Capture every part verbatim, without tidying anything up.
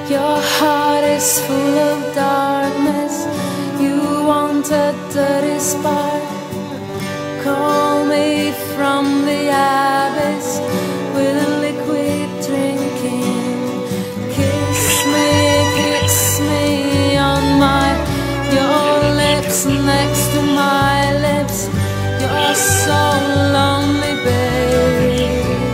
Your heart is full of darkness. You want a dirty spark. Call me from the abyss with a liquid drinking. Kiss me, kiss me on my, your lips next to my lips. You're so lonely, babe.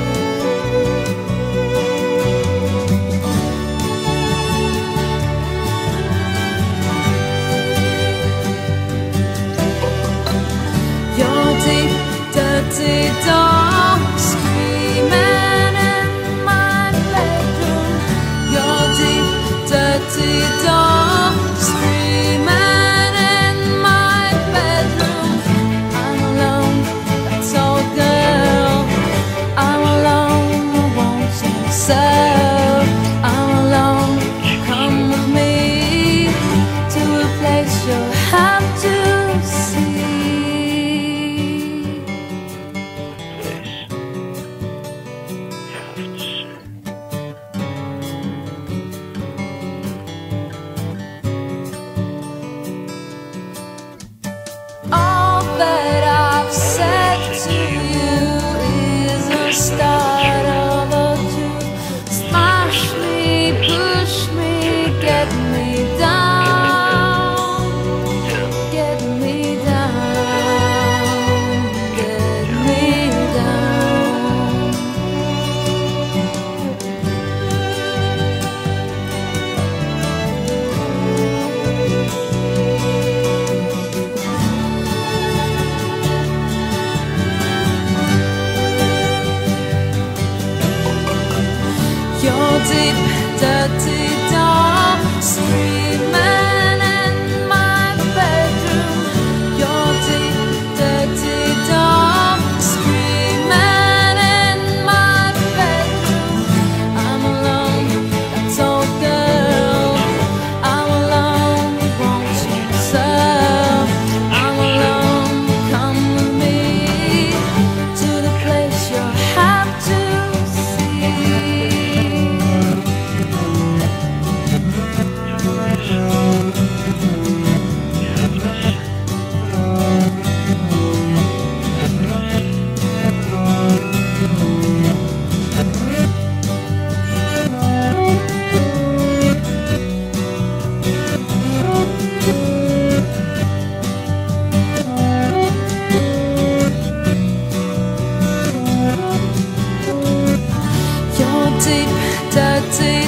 Your deep, dirty dog screaming in my bedroom. Your deep, dirty dog screaming in my bedroom. I'm alone, that's all, girl. I'm alone, I want you so. I'm alone, come with me to a place you'll have to see. All that I've said to you is a start of a truth. Smash me, push me, get me down, get me down, get me down. Your deep, dirty dog screaming in my bedroom. Your deep, dirty dog screaming in my bedroom. I'm alone, that's all, girl. I'm alone, won't you so? I'm alone, come with me to the place you'll have to see. Your deep, dirty